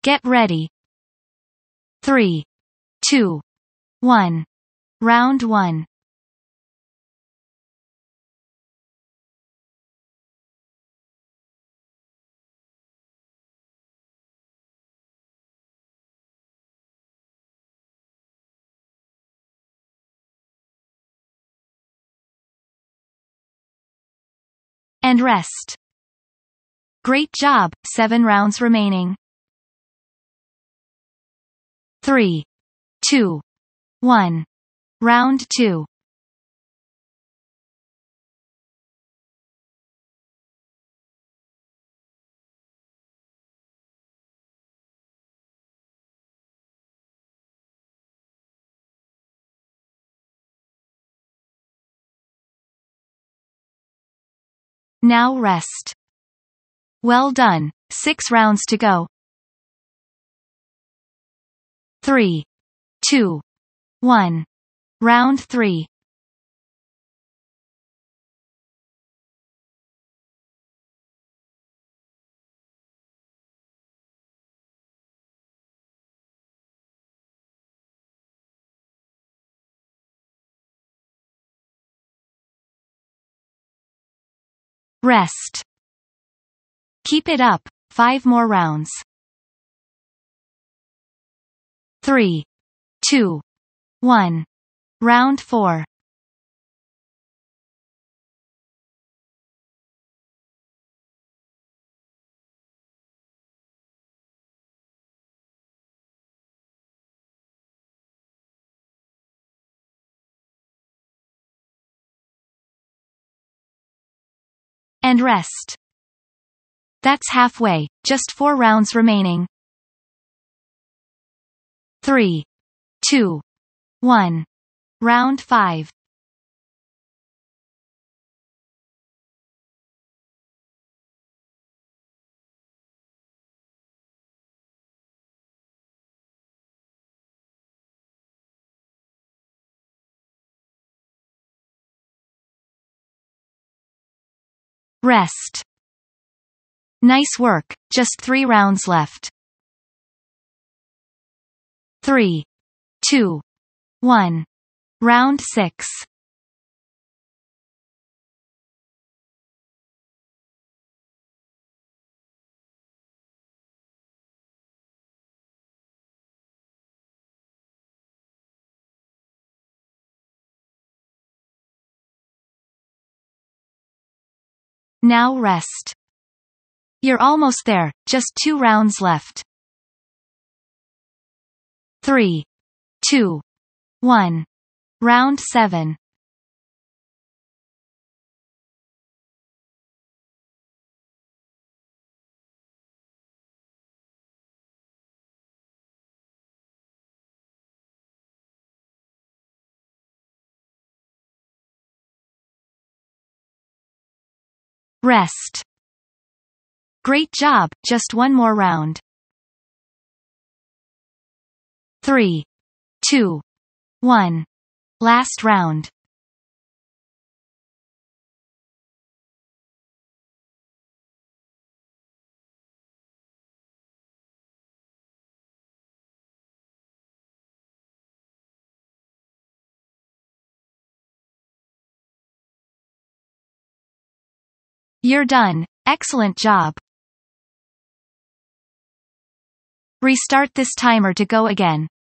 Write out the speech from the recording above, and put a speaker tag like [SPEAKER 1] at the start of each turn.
[SPEAKER 1] Get ready. 3, 2, 1. Round 1. And rest. Great job, 7 rounds remaining. 3, 2, 1. Round 2. Now rest. Well done, 6 rounds to go. 3, 2, 1. Round 3. Rest. Keep it up, 5 more rounds. 3, 2, 1. Round 4. And rest. That's halfway, just 4 rounds remaining. 3, 2, 1. Round 5. Rest. Nice work, just 3 rounds left. 3, 2, 1. Round 6. Now rest. You're almost there, just 2 rounds left. 3, 2, 1. Round 7. Rest. Great job, just 1 more round. 3, 2, 1. Last round. You're done. Excellent job. Restart this timer to go again.